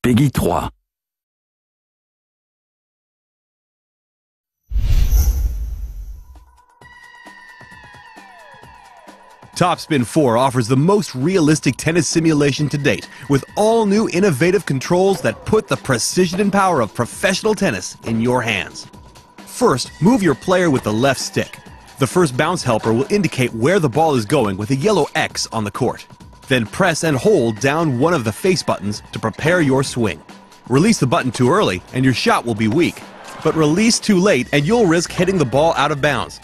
Peggy 3. Topspin 4 offers the most realistic tennis simulation to date, with all new innovative controls that put the precision and power of professional tennis in your hands. First, move your player with the left stick. The first bounce helper will indicate where the ball is going with a yellow X on the court. Then press and hold down one of the face buttons to prepare your swing. Release the button too early and your shot will be weak, but release too late and you'll risk hitting the ball out of bounds.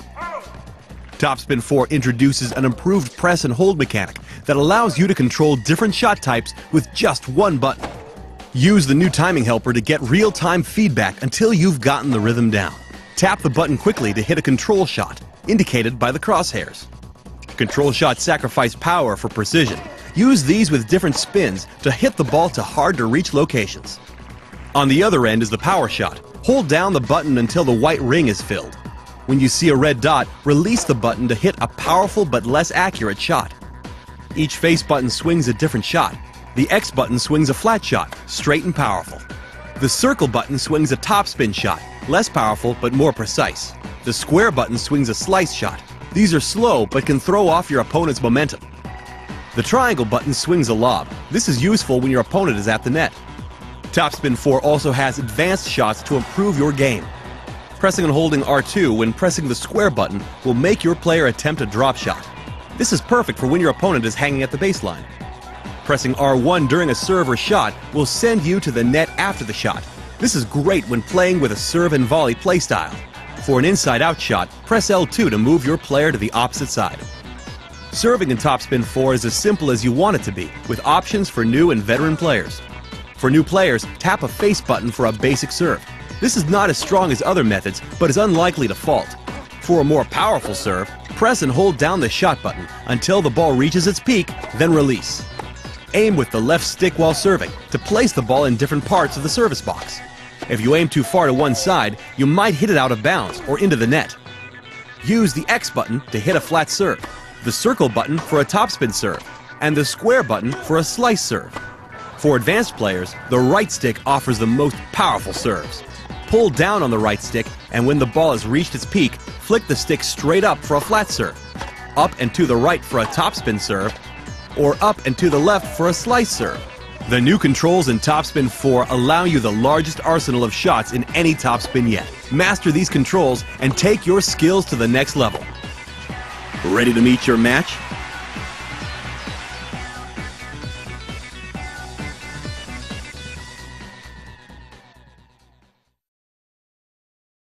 Topspin 4 introduces an improved press and hold mechanic that allows you to control different shot types with just one button. Use the new timing helper to get real-time feedback until you've gotten the rhythm down. Tap the button quickly to hit a control shot, indicated by the crosshairs. Control shots sacrifice power for precision. Use these with different spins to hit the ball to hard-to-reach locations. On the other end is the power shot. Hold down the button until the white ring is filled. When you see a red dot, release the button to hit a powerful but less accurate shot. Each face button swings a different shot. The X button swings a flat shot, straight and powerful. The circle button swings a topspin shot, less powerful but more precise. The square button swings a slice shot. These are slow but can throw off your opponent's momentum. The triangle button swings a lob. This is useful when your opponent is at the net. Topspin 4 also has advanced shots to improve your game. Pressing and holding R2 when pressing the square button will make your player attempt a drop shot. This is perfect for when your opponent is hanging at the baseline. Pressing R1 during a serve or shot will send you to the net after the shot. This is great when playing with a serve and volley playstyle. For an inside-out shot, press L2 to move your player to the opposite side. Serving in Topspin 4 is as simple as you want it to be, with options for new and veteran players. For new players, tap a face button for a basic serve. This is not as strong as other methods, but is unlikely to fault. For a more powerful serve, press and hold down the shot button until the ball reaches its peak, then release. Aim with the left stick while serving to place the ball in different parts of the service box. If you aim too far to one side, you might hit it out of bounds or into the net. Use the X button to hit a flat serve, the circle button for a topspin serve, and the square button for a slice serve. For advanced players, the right stick offers the most powerful serves. Pull down on the right stick, and when the ball has reached its peak, flick the stick straight up for a flat serve, up and to the right for a topspin serve, or up and to the left for a slice serve. The new controls in Topspin 4 allow you the largest arsenal of shots in any topspin yet. Master these controls and take your skills to the next level. Ready to meet your match?